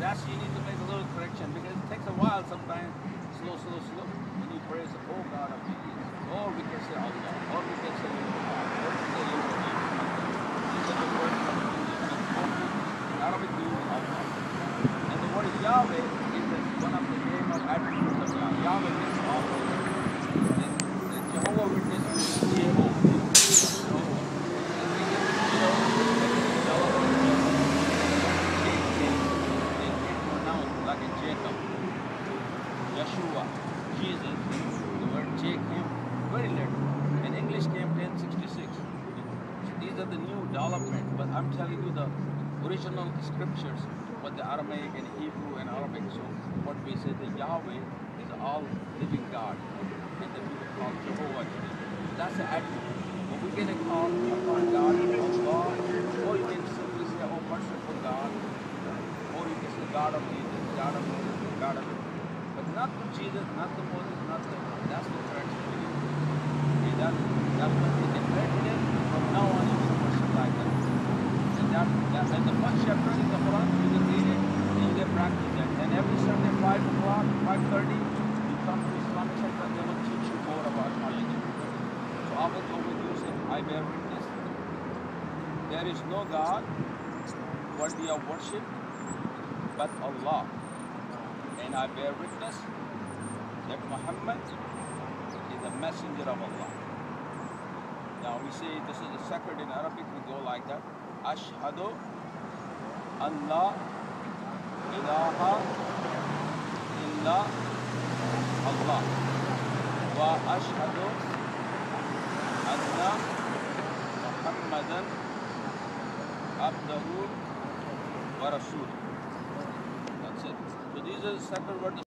that's you need to make a little correction because it takes a while sometimes. Slow. When you praise the oh God of Jesus. Or we can say Allah. Or we can say Allah. Or we can say Elohim. These are the words that we use in Arabic we use Allah. And the word Yahweh is one of the name of attributes of Yahweh. Yahweh means all. And Jehovah Witness means Jehovah. Like in Jacob, Yeshua, Jesus, the word Jacob, very little. In English came 1066. So these are the new development, but I'm telling you the original scriptures, but the Aramaic and Hebrew and Arabic. So what we say, the Yahweh is all living God, and the people call Jehovah. That's the attribute. But we can call upon God, Allah, or you can simply say, oh, merciful God, or you can say God of Jesus. God of Moses, God of but not the Jesus, not the Moses, not the that's the correct belief. Okay, that's what they inherited it. From now on you can worship like that. And the first chapter in the Quran, you can read it and you can practice that. And every Sunday 5 o'clock, 5:30, you come to Islamic Center, they will teach you more about knowledge. So I will go with you saying, I bear witness. There is no God worthy of worship but Allah. And I bear witness that Muhammad is a messenger of Allah. Now we say this is a second in Arabic, we go like that. Ashhadu an la ilaha illa Allah wa ashhadu anna Muhammadan abdahu wa rasuluh. That's it. So these are the second word.